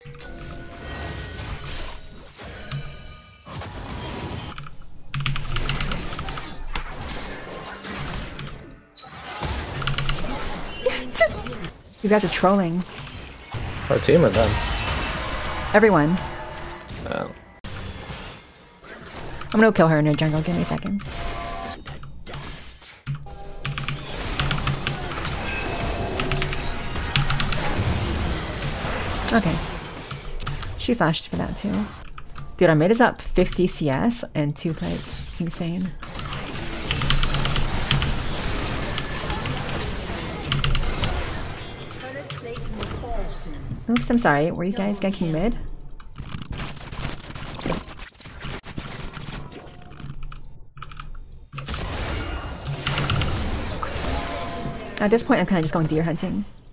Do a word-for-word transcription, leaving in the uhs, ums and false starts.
These guys are trolling. Our team or them? Everyone. Oh. I'm gonna kill her in her jungle. Give me a second. Okay. She flashed for that too. Dude, our mid is up fifty C S and two fights. It's insane. Oops, I'm sorry. Were you guys ganking mid? At this point, I'm kind of just going deer hunting.